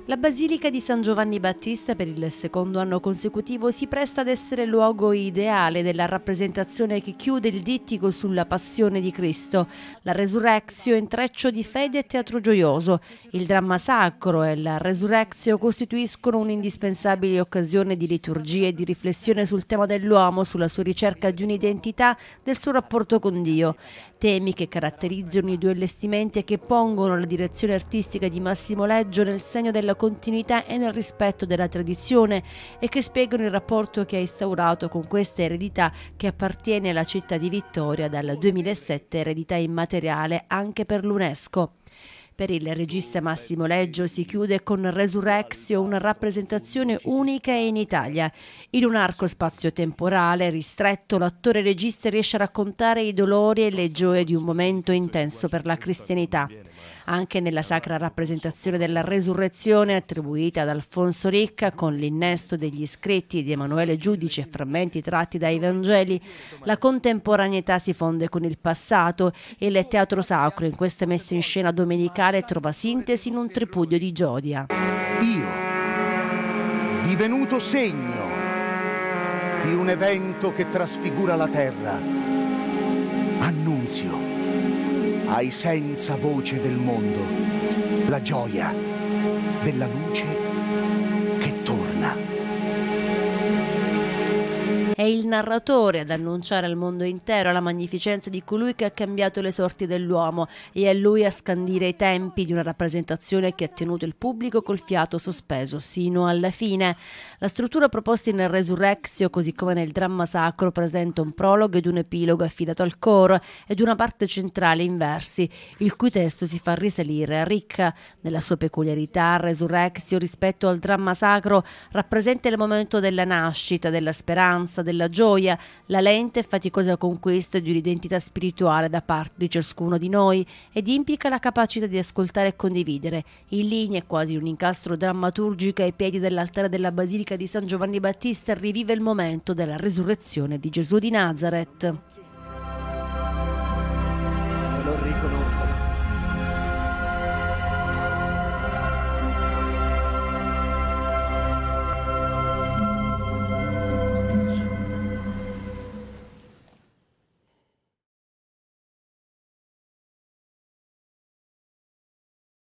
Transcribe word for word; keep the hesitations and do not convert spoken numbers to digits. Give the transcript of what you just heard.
La Basilica di San Giovanni Battista per il secondo anno consecutivo si presta ad essere il luogo ideale della rappresentazione che chiude il dittico sulla passione di Cristo. La Resurrectio è intreccio di fede e teatro gioioso. Il dramma sacro e la Resurrectio costituiscono un'indispensabile occasione di liturgia e di riflessione sul tema dell'uomo, sulla sua ricerca di un'identità, del suo rapporto con Dio. Temi che caratterizzano i due allestimenti e che pongono la direzione artistica di Massimo Leggio nel segno della continuità e nel rispetto della tradizione e che spiegano il rapporto che ha instaurato con questa eredità che appartiene alla città di Vittoria dal duemilasette, eredità immateriale anche per l'UNESCO. Per il regista Massimo Leggio si chiude con Resurrectio, una rappresentazione unica in Italia. In un arco spazio-temporale ristretto, l'attore regista riesce a raccontare i dolori e le gioie di un momento intenso per la cristianità. Anche nella sacra rappresentazione della Resurrezione attribuita ad Alfonso Ricca, con l'innesto degli scritti di Emanuele Giudice e frammenti tratti dai Vangeli, la contemporaneità si fonde con il passato e il teatro sacro in questa messa in scena domenicale trova sintesi in un tripudio di gioia. Io, divenuto segno di un evento che trasfigura la terra, annunzio ai senza voce del mondo la gioia della luce che torna. È il narratore ad annunciare al mondo intero la magnificenza di colui che ha cambiato le sorti dell'uomo e è lui a scandire i tempi di una rappresentazione che ha tenuto il pubblico col fiato sospeso sino alla fine. La struttura proposta in Resurrectio, così come nel dramma sacro, presenta un prologo ed un epilogo affidato al coro ed una parte centrale in versi, il cui testo si fa risalire a Ricca. Nella sua peculiarità, Resurrectio rispetto al dramma sacro rappresenta il momento della nascita, della speranza, della gioia, la lenta e faticosa conquista di un'identità spirituale da parte di ciascuno di noi ed implica la capacità di ascoltare e condividere. In linea, quasi un incastro drammaturgico ai piedi dell'altare della Basilica di San Giovanni Battista, rivive il momento della resurrezione di Gesù di Nazaret.